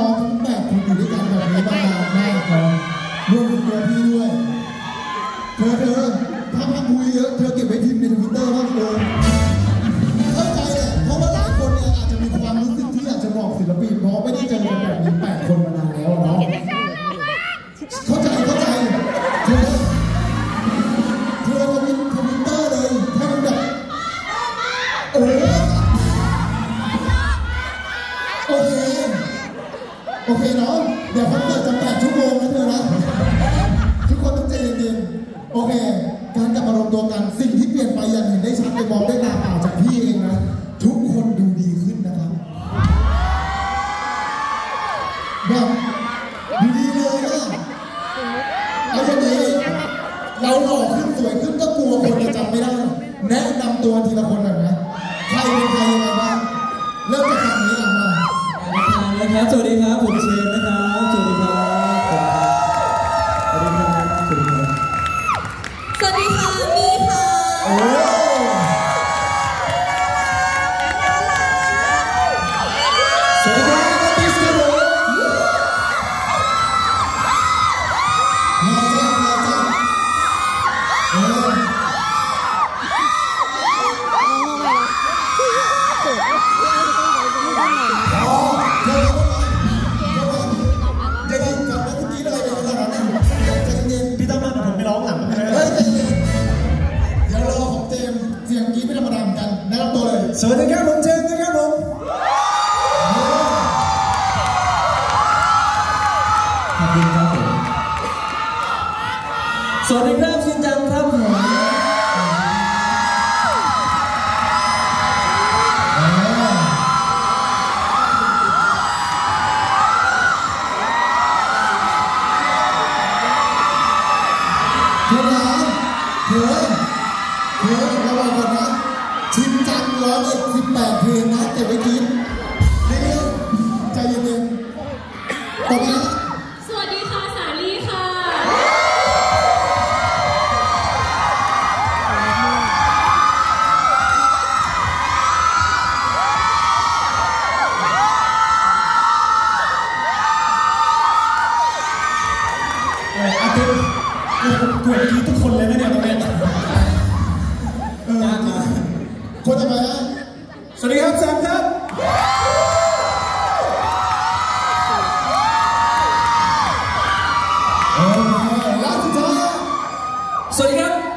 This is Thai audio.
องๆทั้ง8 คนอยู่ด้วยกันแบบนี้มานานมากครับรวมถึงตัวพี่ด้วยเธอถ้าพักคุยเยอะเธอเก็บไว้พิมพ์ในทวิตเตอร์มากเลยเข้าใจแหละเพราะว่าหลายคนเนี่ยอาจจะมีความรู้สึกที่อยากจะบอกศิลปินเพราะไม่ได้เจอกันแบบนี้8 คนมานานแล้วเนาะเข้าใจเธอทวิตเตอร์เลยให้มันแบบโอเคเนาะเดี๋ยวคอนเสิร์ตจะ8 ชั่วโมงนะเธอนะทุกคนต้องใจเย็นๆโอเคการกลับมารวมตัวกันสิ่งที่เปลี่ยนไปอย่างเห็นได้ชัดไปมองได้ตาเปล่าจากพี่เองนะทุกคนดูดีขึ้นนะครับแบบดีเลยอะเอาอย่างนี้เราหล่อขึ้นสวยขึ้นก็กลัวคนจะจำไม่ได้แนะนำตัวทีละคนหน่อยนะใครเป็นใครยังไงบ้างเริ่มจากฝั่งนี้อ่ะมานะครับสวัสดีครับผมเชนนะครับสวัสดีครับสวัสดีครับสวัสดีครับสวัสดีค่ะมีค่ะสวัสดีครับติสครับผมมาจ้าพี่ตั้มมาผมไม่ร้องหลังเฮ้ยใจเย็นเดี๋ยวรอของเจมเสียงกี้ไม่ธรรมดาเหมือนกันแนะนำตัวเลยสวัสดีครับผมเจมนะครับผมขอบคุณครับผมสวัสดีครับชินจังครับผมระวังก่อนนะชินจังร้องอีก18 เพลงนะเก็บไว้กินนี่ใจเย็นๆต่อมาสวัสดีค่ะสาลีค่ะกลัวกี้ทุกคนเลยนะเนี่ยตรงนี้คนต่อมานะสวัสดีครับแซมครับแล้วสุดท้ายสวัสดีครับ